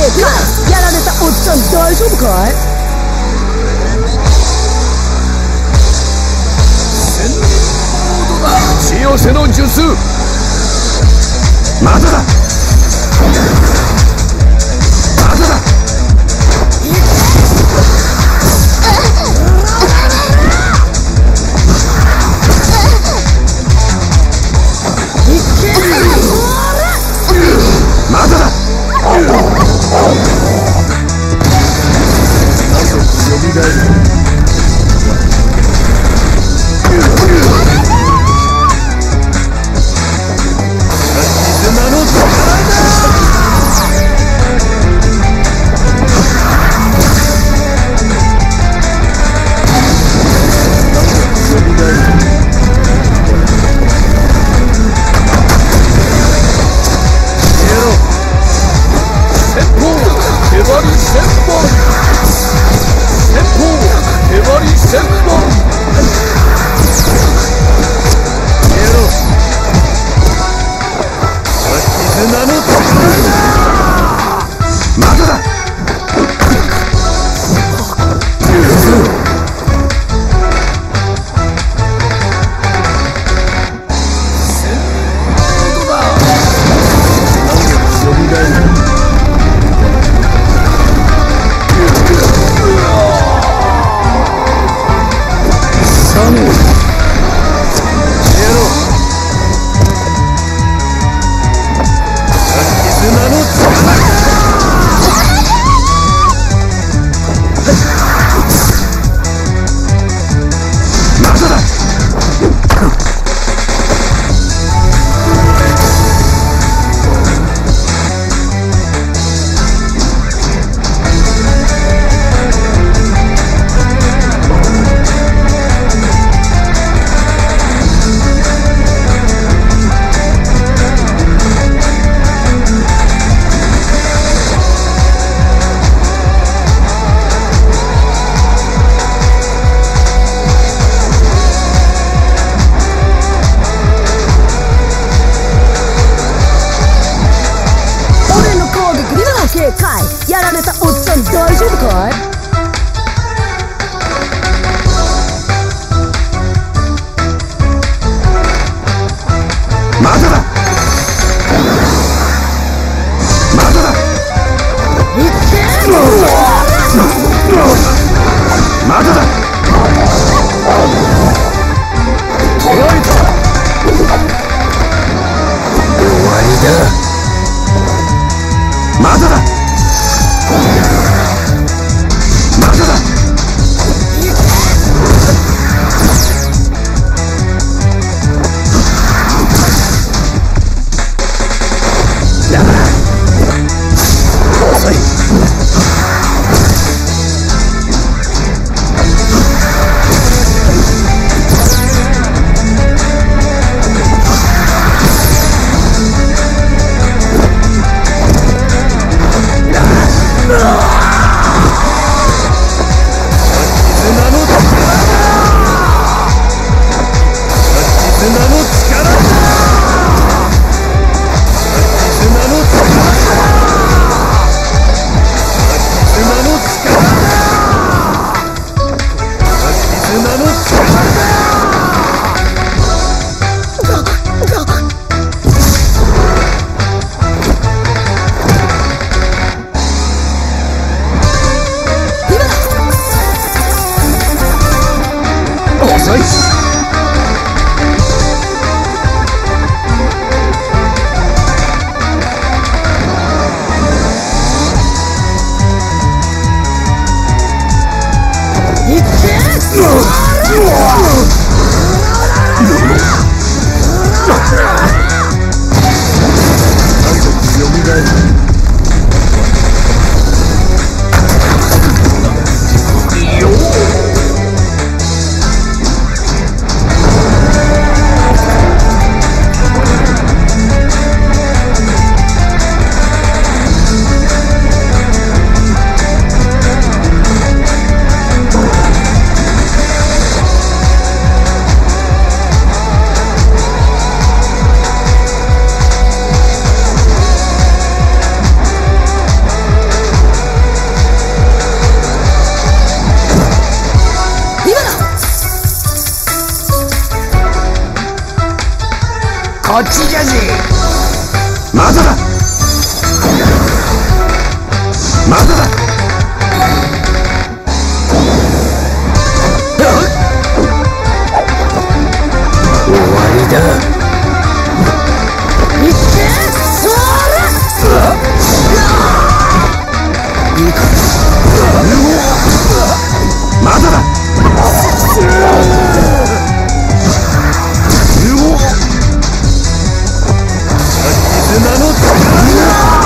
界やられたおっちゃん大丈夫かい？ 千人モードだ。血寄せの術。まだだ。まだだ。まだだ。よみがえる。絆の力だ。よみがえる。先方手張り千本。先方手張り千本。消えろ。絆の力だ。まだだ。千本だ。よみがえる。 やられたおっちゃん大丈夫かい？ まだだ。まだだ。 いってまだだ。捕らえた。終わりだ。まだだ。まだだ。だから遅い。 こっちじゃぜ。まだだ。まだだ。終わりだ。 いってそらいいか。まだだ。 絆の力。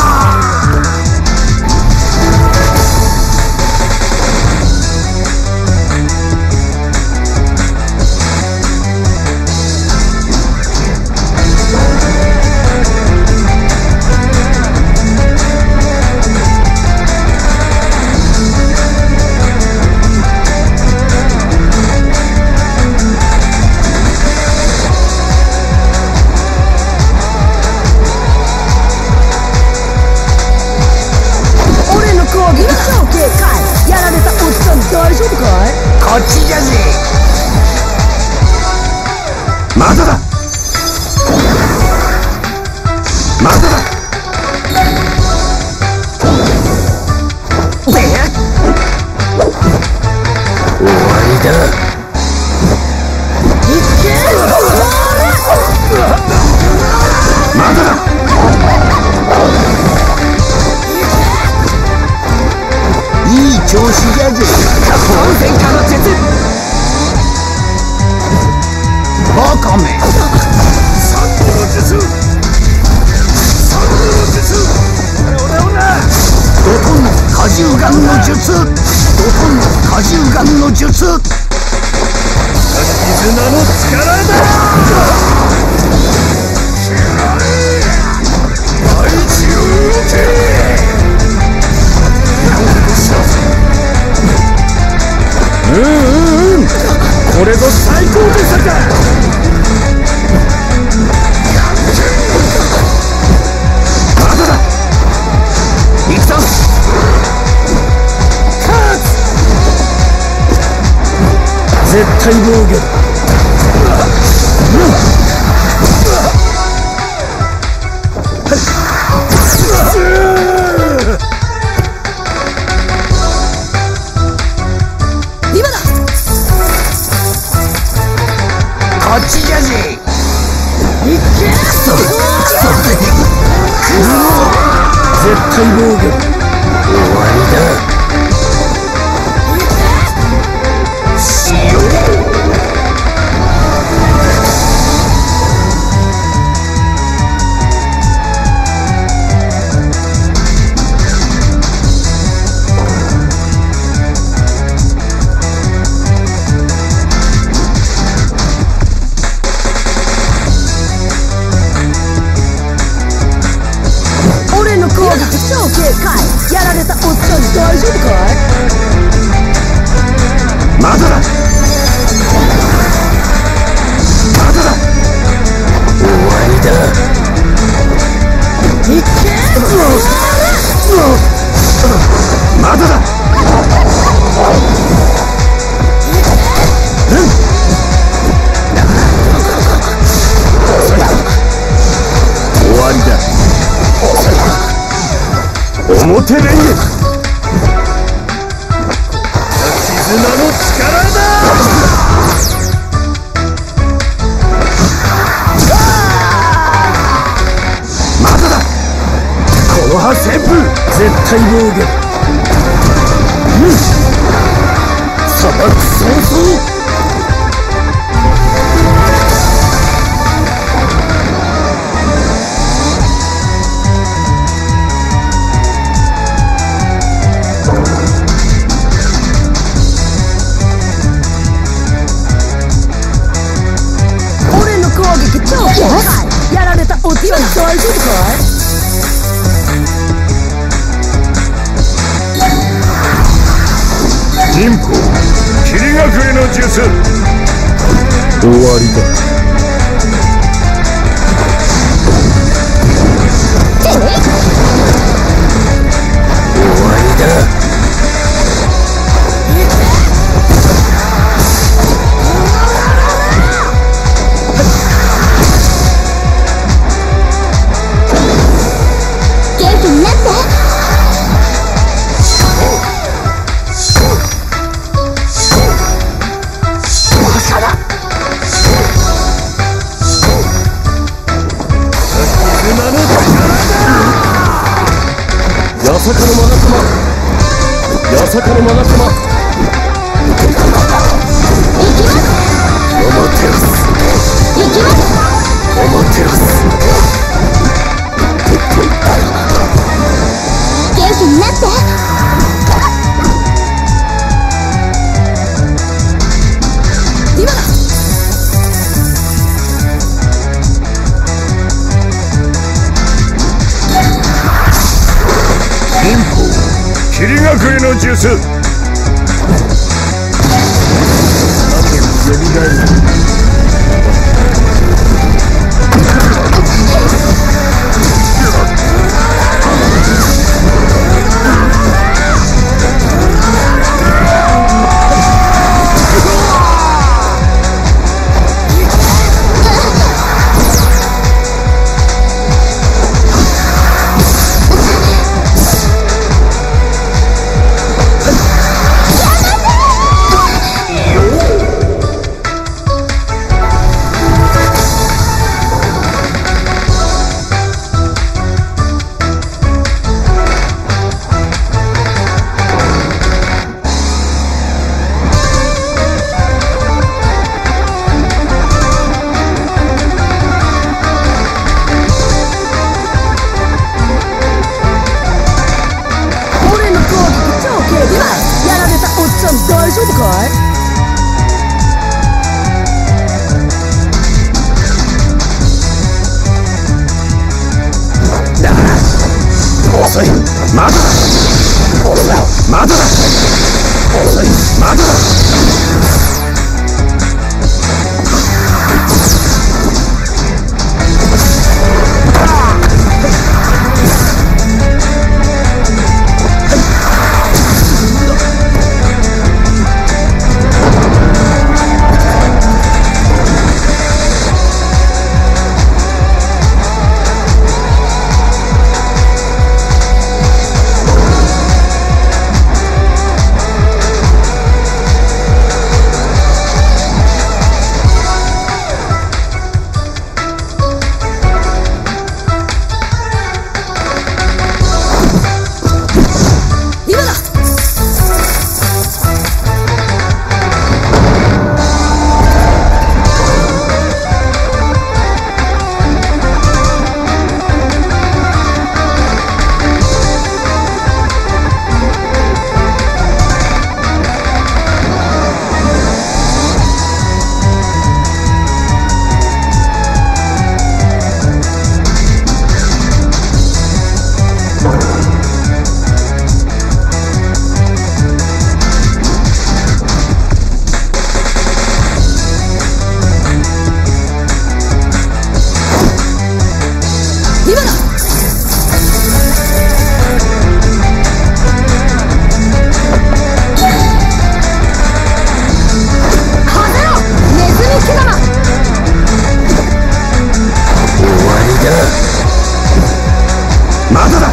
こっちじゃぜ。まだだ。まだだ。終わりだ。まだだ。いい調子じゃぜ。当然化の術。バカめ。 三度の術。三度の術。オラオラ。 ドトン果汁ガンの術。ドトン果汁ガンの術。 絆の力だ。大地を動け。これぞ最高傑作だ。 まだだ。行くぞ。 勝つ。絶対防御。 今だ。 こっちじゃぜ。 いけクソクソ絶対防御。 終わりだ。しよう。 超警戒。やられたおっさん大丈夫かい。 まだだ。まだだ。終わりだ。 いけまだだ。終わりだ。表レンゲ。 絆の力だ。 まだだ。この葉旋風。 絶対防御。 砂漠早々。 やられたおっさん大丈夫かい。 忍法霧隠れの術。終わりだ。 終わりだ。 八坂のマガ様、八坂のマガ様、アマテラス、アマテラス。 元気になって。今だ。 霧隠れの術。何度もよみがえる。 大丈夫かい？ だから遅い、まだだ、まだだ、遅い、まだだ。まだだ。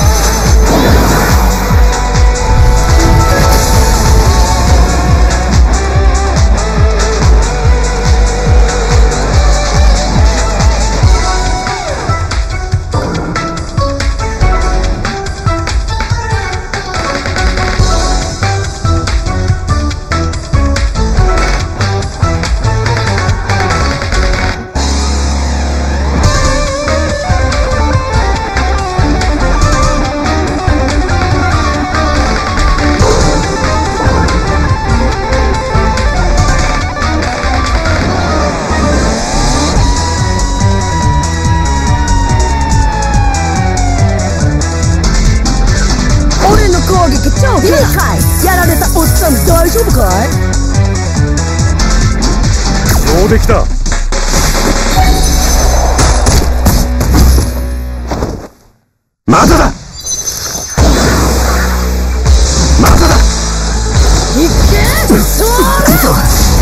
超警戒。やられたおっさん大丈夫かい？ 上出来だ。 まだだ、まだだ。 いってそー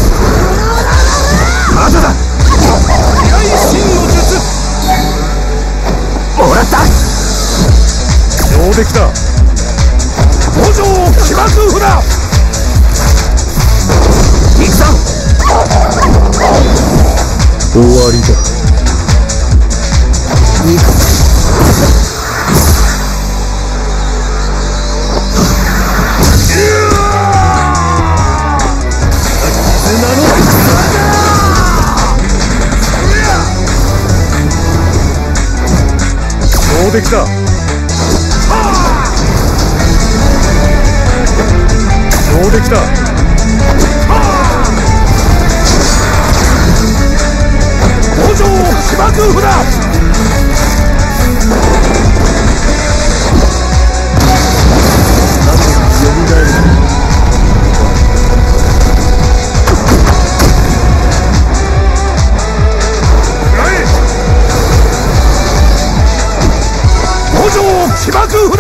まだだ。 平井真の術。 もらった。 上出来だ。五条起爆札。 行くぞ。 終わりだ。 行く。 上出来だ。上出来だ。五条起爆札。起爆札。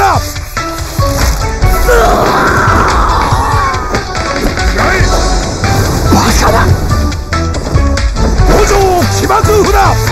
バカだ。五条起爆札。